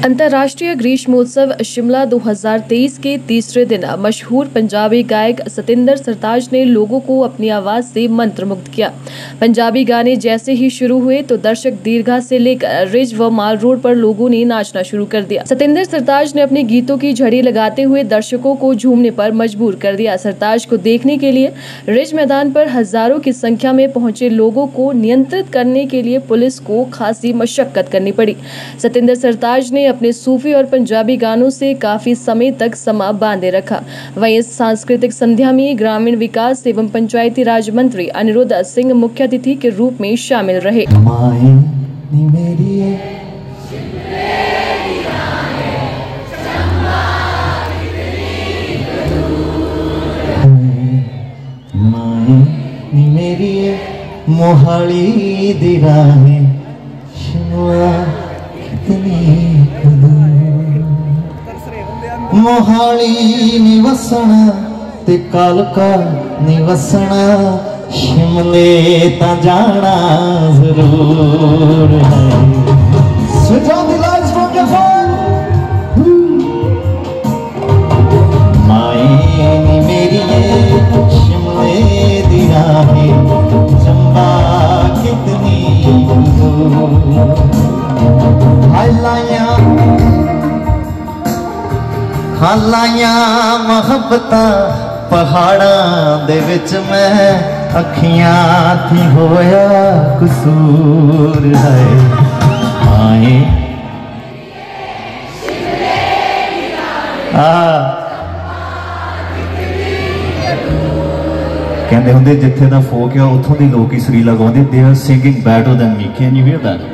अंतर्राष्ट्रीय ग्रीष्मोत्सव शिमला 2023 के तीसरे दिन मशहूर पंजाबी गायक सतिंदर सरताज ने लोगों को अपनी आवाज से मंत्रमुग्ध किया। पंजाबी गाने जैसे ही शुरू हुए तो दर्शक दीर्घा से लेकर रिज व माल रोड पर लोगों ने नाचना शुरू कर दिया। सतिंदर सरताज ने अपने गीतों की झड़ी लगाते हुए दर्शकों को झूमने पर मजबूर कर दिया। सरताज को देखने के लिए रिज मैदान पर हजारों की संख्या में पहुंचे लोगों को नियंत्रित करने के लिए पुलिस को खासी मशक्कत करनी पड़ी। सतिंदर सरताज ने अपने सूफी और पंजाबी गानों से काफी समय तक समा बांधे रखा। वहीं इस सांस्कृतिक संध्या में ग्रामीण विकास एवं पंचायती राज मंत्री अनिरुद्ध सिंह मुख्य अतिथि के रूप में शामिल रहे। मोहाली दी राहें शिमला कितनी मोहाली निवसना ते कालका निवसना शिमले ता जाना जरूर है। Switch on the lights from your phone। माए नी मेरी शिमले दी राहें चंबा कितनी हालाया मोहब्बता पहाड़ां दे विच मैं अखियां थी होया कसूर है। आए कहते होंगे जिथे दा फोक है उथों दी लोग ही सुरीला गाउंदे। They are singing better than me. Can you hear that?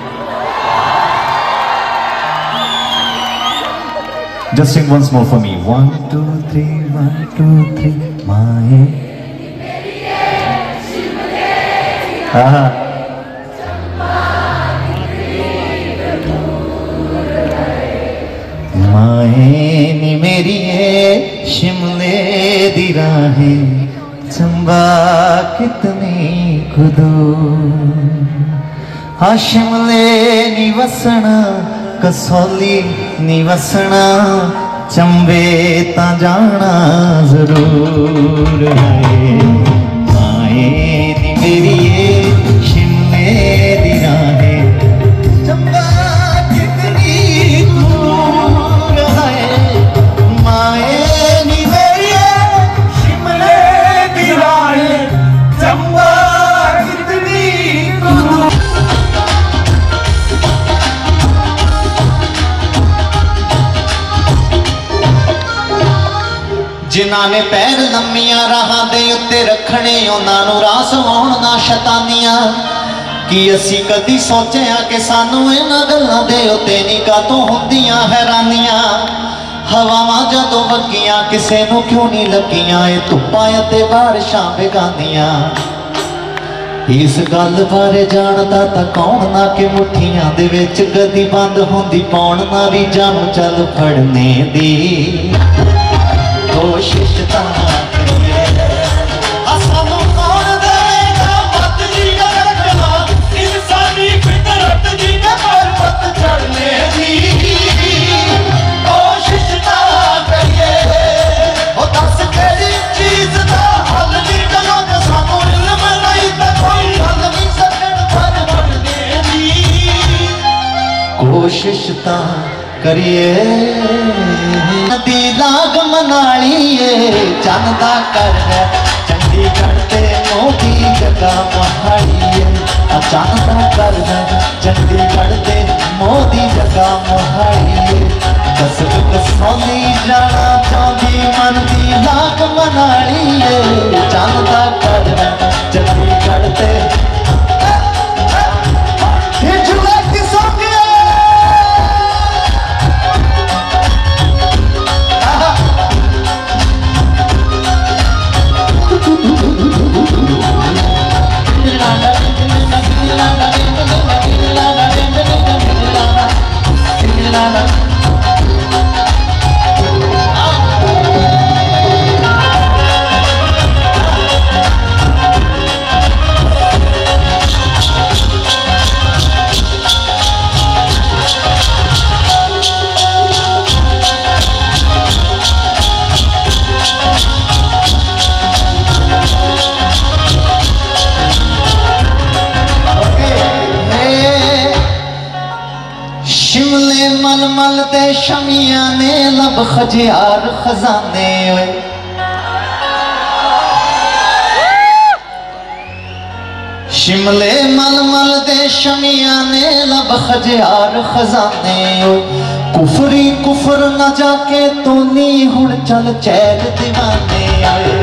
Just sing once more for me. 1 2 3 1 2 3 माए माए नी मेरी शिमले दी राहें चंबा कितनी खुदूर। हाँ शिमले नी वसना कसौली निवसना चंबे ता जाना जरूर है। आए नी मेरी शिमले दी राहें चंबा कितनी दूर है। माए नी मेरी शिमले दी राहें चंबा कितनी दूर। जिन्हां ने पैर लम्मियां राहां दे उत्ते रखने उन्हां रास आउण ना शैतानियां। कि असी कदी सोचिया कि सानू इन्हां गल्लां दे उत्ते नी कातों हुंदियां हैरानियां। हवावां जदों वगियां किसे नूं क्यों नहीं लगियां ए धुप्पां ते बारिशां बेगांदियां। इस गल बारे जानदा तां कौन ना कि मुठियां दे विच गदी बंद हुंदी पौण ना रीझां नूं चल फड़ने दी कोशिश करिए। सानू कौन देगा मत जी रखना इंसानी फितरत जी ने पर्वत चढ़ने दी कोशिश करिए। ओ दस केड़ी चीज दा हल नहीं करोगे सानू इल्म नहीं तो कोई हल नहीं सकन पर बढ़ने दी कोशिश करिए। नदी लाग मनाली चंदा कर चंडीगढ़ ते मोदी जगह मोहाली चंदा कर चंडीगढ़ ते मोदी जगह मोहाली। कसब कसौली जाना चाहती मन दी लाग मनाली चंदा कर चंडीगढ़ ते शिमले मलमल दे शमिया ने लब खजियार खजाने ओए शिमले मलमल दे शमिया ने लब खजियार खजाने ओए कुफरी कुफर न जाके तो नी हुण चल चैल दीवाने ओए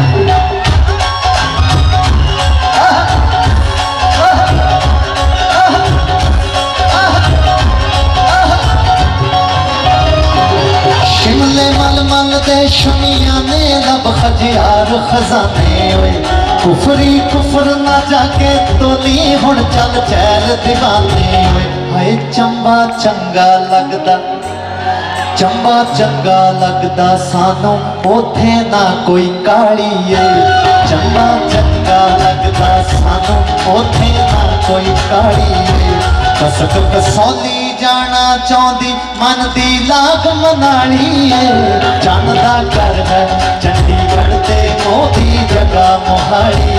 शिमले मलमल दे शमिया ने लब खजियार खजाने ओए कुफरी कुफर ना जाके तो नी हुण चल चैल दीवाने ओए हाय चंबा चंगा लगदा चंबा चंगा लगदा सानू ओथे ना कोई काली ए चंबा चंगा लगदा सानू ओथे ना कोई काली ए कसक कसौली जाना चाहती मन दी लाग मनाली चन दा घर है चंडीगढ़ ते मोदी जगह मोहाली।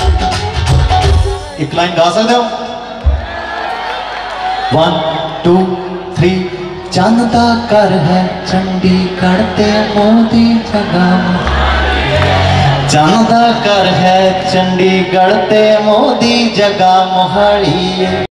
एक लाइन गा सकते हो 1 2 3 चन दा घर है चंडीगढ़ ते मोदी जगह चन दा घर है चंडीगढ़ ते मोदी जगह मोहाली।